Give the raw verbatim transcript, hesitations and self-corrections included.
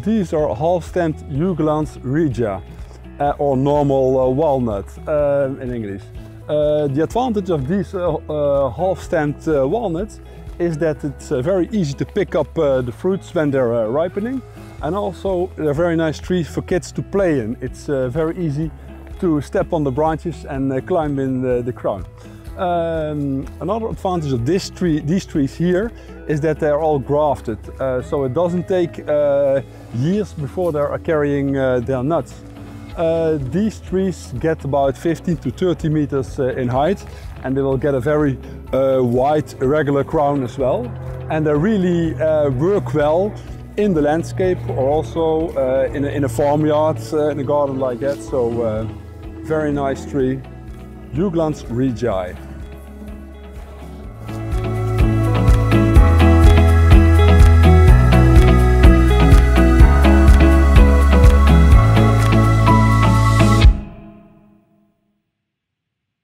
these are half-stand Juglans regia, uh, or normal uh, walnut uh, in English. Uh, the advantage of these uh, uh, half-stand uh, walnuts is that it's uh, very easy to pick up uh, the fruits when they're uh, ripening, and also they're very nice trees for kids to play in. It's uh, very easy to step on the branches and uh, climb in the, the crown. Um, another advantage of this tree, these trees here is that they're all grafted, uh, so it doesn't take uh, years before they're carrying uh, their nuts. Uh, these trees get about fifteen to thirty meters uh, in height, and they will get a very uh, wide irregular crown as well, and they really uh, work well in the landscape, or also uh, in, a, in a farmyard, uh, in a garden like that. So uh, very nice tree, Juglans regia.